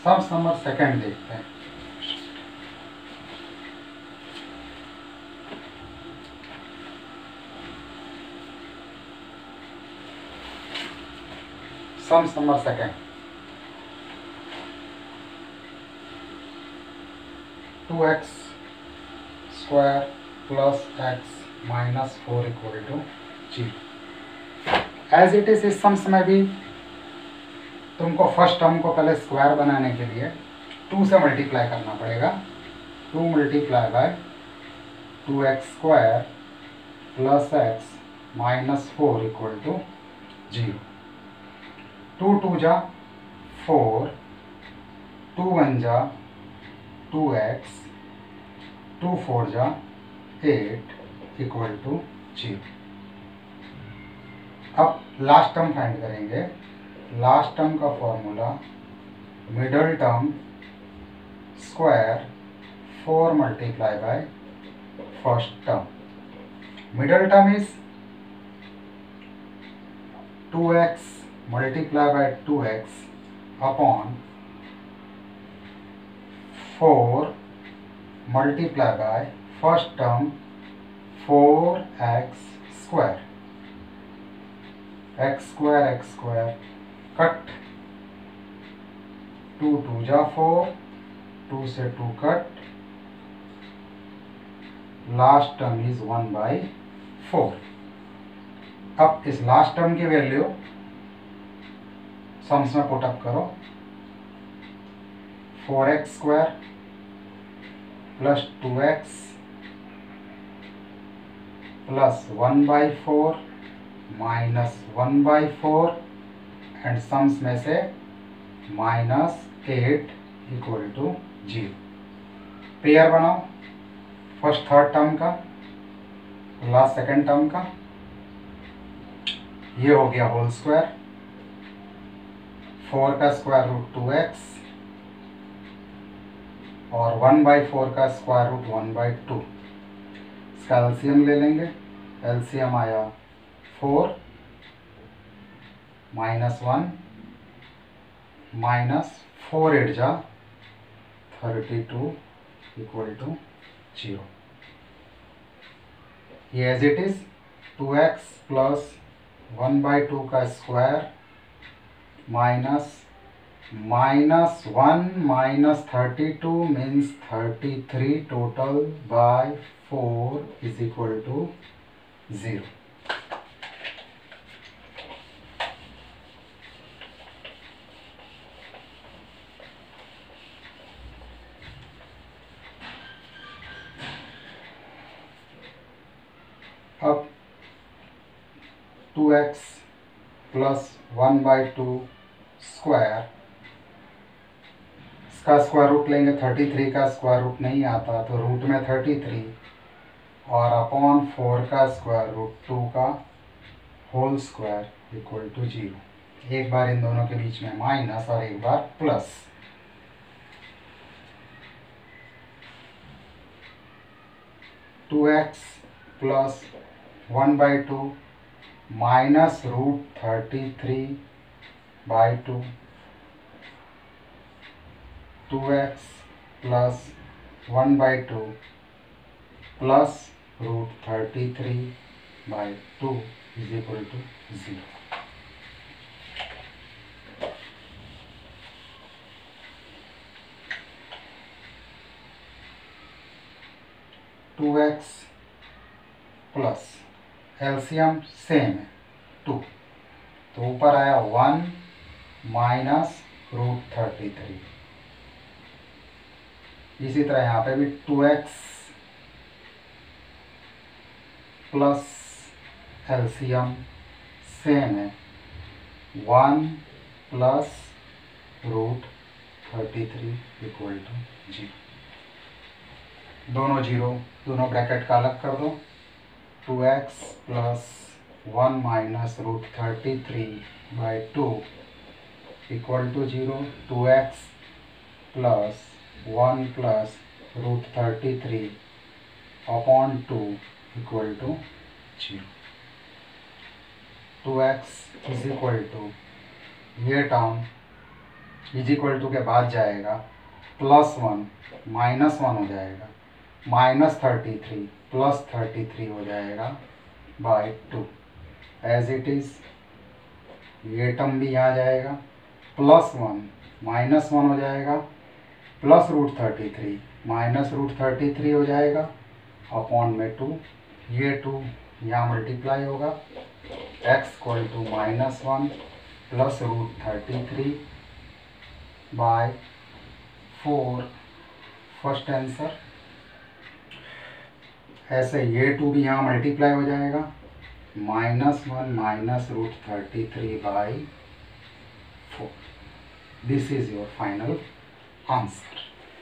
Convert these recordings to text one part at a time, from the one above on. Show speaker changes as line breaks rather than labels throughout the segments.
Sums number second देखते हैं। Sums number second 2x square plus x minus 4 equal to 0। As it is इस sums में भी तुमको फर्स्ट टर्म को पहले स्क्वायर बनाने के लिए 2 से मल्टीप्लाई करना पड़ेगा। 2 multiply by 2x square plus x minus 4 equal to 0। 2 2 जा 4, 2 1 जा 2x, 2 4 जा 8 इक्वल टू 0। अब लास्ट टर्म फाइंड करेंगे। लास्ट टर्म का formula middle term square 4 multiply by first term. Middle term is 2x multiply by 2x upon 4 multiply by first term 4x square. x square cut 2 2 जा 4, 2 से 2 cut, last term is 1/4। अब इस last term की value sums में put up करो। 4x square plus 2x plus 1/4 minus 1/4 and sums में से -8 equal to 0। Pair बनाओ फर्स्ट थर्ड टर्म का, लास्ट सेकेंड टर्म का। ये हो गया होल स्क्वायर। 4 का स्क्वायर रूट 2x और 1/4 का स्क्वायर रूट 1/2। इसका एलसीएम ले लेंगे। एलसीएम आया 4 -1 माइनस 4 8 जा 32 इक्वल टू 0। ये as it is 2x plus 1/2 का square minus -1 minus 32 means 33 total by 4 is equal to 0। अब 2x प्लस 1/2 स्क्वायर, इसका स्क्वायर रूट लेंगे। 33 का स्क्वायर रूट नहीं आता तो रूट में 33 और अपॉन 4 का स्क्वायर रूट 2 का होल स्क्वायर इक्वल टू 0। एक बार इन दोनों के बीच में माइनस और एक बार plus. Two x plus 1/2 minus root 33/2। 2x plus 1/2 plus root 33/2 is equal to 0। Two x plus LCM same है 2, तो ऊपर आया 1 माइनस रूट 33। इसी तरह यहाँ पे भी 2x प्लस एलसीएम सेम है 1 प्लस रूट 33 इक्वल टू 0। दोनों जीरो, दोनों ब्रैकेट का अलग कर दो। 2x plus 1 minus root 33/2 equal to 0। 2x plus 1 plus root 33 upon 2 equal to 0। 2x is equal to ये टर्म इज इक्वल टू के बाद जाएगा +1 -1 हो जाएगा, -33 +33 हो जाएगा बाय 2 एज इट इज़। ये टर्म भी यहाँ जाएगा, +1 -1 हो जाएगा, +√33 -√33 हो जाएगा अपॉन में 2, ये 2 यहाँ मल्टीप्लाई होगा, x equal to -1 +√33 by 4 first answer. ऐसे ये 2 भी यहाँ मल्टीप्लाई हो जाएगा, -1 -√33 by 4। This is your final answer.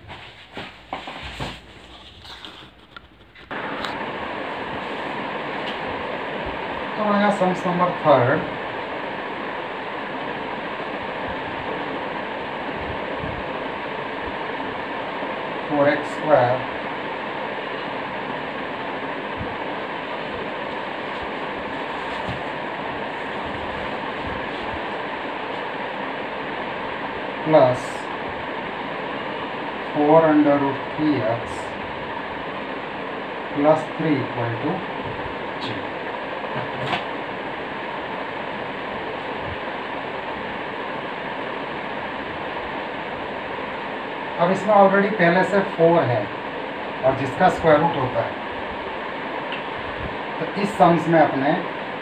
तो आया sums number 3rd। Four x square plus 4√3x plus 3 equal to 0। अब इसमें ऑलरेडी पहले से 4 है और जिसका स्क्वायर रूट होता है, तो इस सम्स में अपने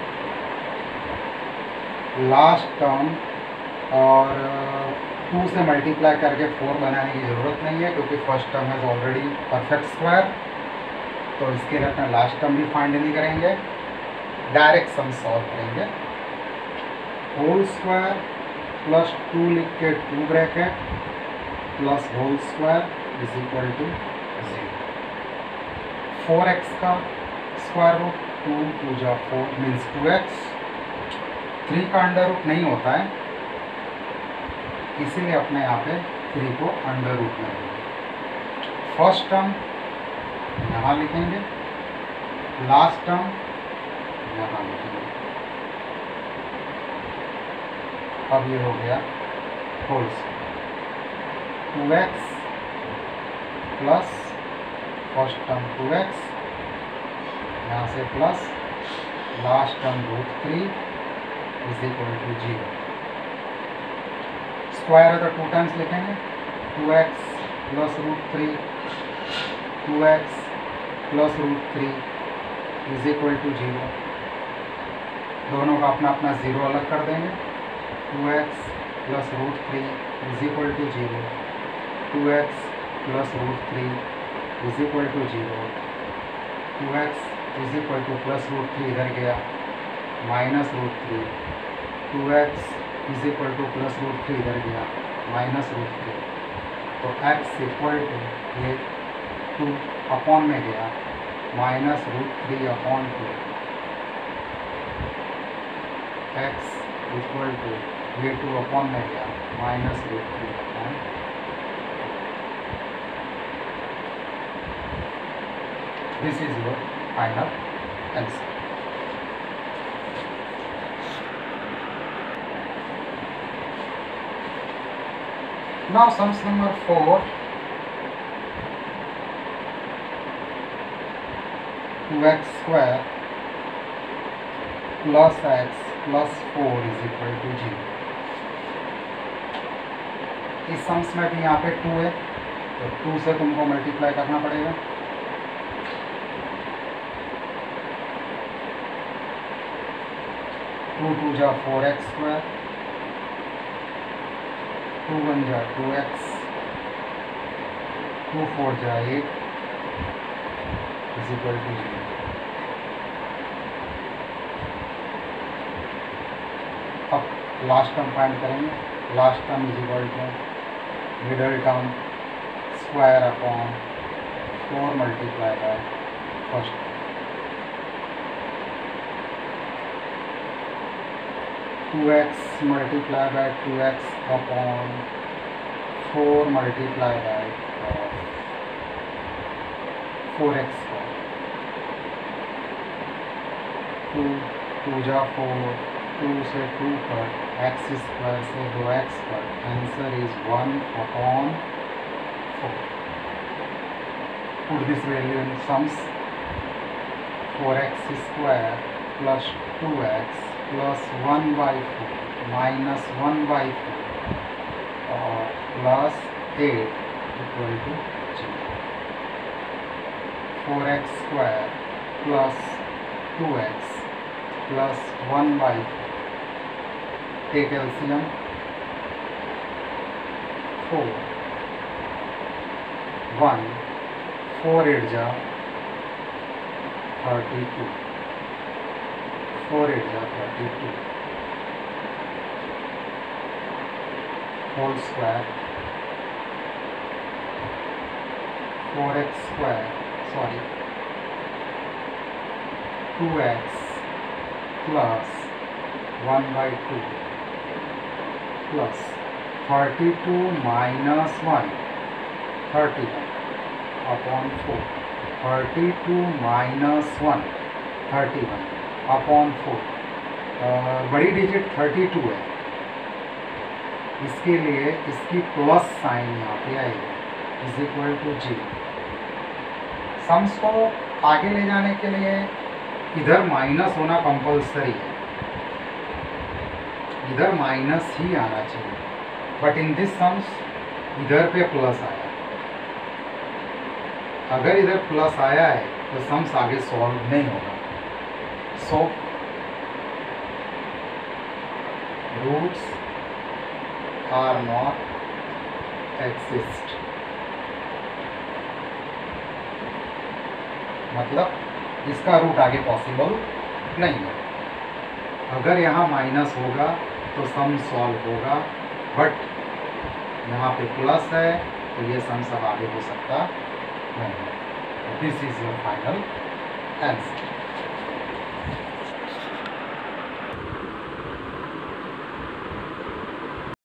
लास्ट टर्म और 2 से मल्टीप्लाई करके 4 बनाने की ज़रूरत नहीं है, क्योंकि फर्स्ट टर्म है ऑलरेडी परफेक्ट स्क्वायर। तो इसके लिए अपना लास्ट टर्म भी फाइंड नहीं करेंगे, डायरेक्ट सम सॉल्व करेंगे। होल स्क्वायर प्लस 2 लिख के 2 bracket plus whole square is equal to 0। 4x का स्क्वायर रूट 2 2 जा 4 मीन्स 2x। 3 का अंडर रूट नहीं होता है, इसीलिए अपने यहाँ पे 3 को अंडर रूट में लेंगे। फर्स्ट टर्म यहाँ लिखेंगे, लास्ट टर्म यहाँ लिखेंगे। अब ये हो गया whole square. 2x plus first term 2x, यहाँ से plus last term √3 is equal to 0। Square है तो 2 टाइम्स लिखेंगे, 2x plus √3 2x plus √3 is equal to 0। दोनों का अपना अपना 0 अलग कर देंगे। 2x plus √3 is equal to 0, 2x plus √3 is equal to 0, 2x is equal to plus √3 इधर गया minus √3, 2x is equal to plus √3 इधर गया माइनस √3। तो x इक्वल टू ये 2 अपॉन में गया minus √3 upon 2, x equal to ये 2 upon में गया minus √3 upon. This is your final answer. Now sums number 4, 2x square plus x plus 4 is equal to 0। इस सम्स में भी यहाँ पे 2 है, तो 2 से तुमको मल्टीप्लाई करना पड़ेगा। टू 2 जा 4x स्क्वायर, 2 1 जा 2x, 2 4 जा 8 इज इक्वल टू 0। अब लास्ट टर्म फाइंड करेंगे। Last term is equal to middle term square upon 4 multiply by first. 2x multiply by 2x upon 4 multiply by 4x square, 2 2 जा 4, 2 से 2 cut x square से 2x cut, answer is 1/4. Put this value in sums. 4x square plus 2x plus 1/4 minus 1/4 plus 8 equal to 0. 4x square plus 2x plus 1/4. Take LCM. 4 1 4 8 जा 32. 4 8 जा 32 whole square. 4x square, sorry, 2x plus 1/2 plus 32 minus 1 31 upon 4. 32 minus 1 31 upon 4. बड़ी digit 32 है, इसके लिए इसकी plus sign यहाँ पे आएगी, इज इक्वल टू 0. सम्स को आगे ले जाने के लिए इधर माइनस होना कंपल्सरी है, इधर माइनस ही आना चाहिए, बट इन दिस सम्स इधर पे प्लस आया. अगर इधर प्लस आया है तो सम्स आगे सॉल्व नहीं होगा. So roots are not exist, मतलब इसका रूट आगे पॉसिबल नहीं है. अगर यहाँ माइनस होगा तो सम सॉल्व होगा, बट यहाँ पे प्लस है तो ये सम सब आगे हो सकता नहीं है. This is your final answer.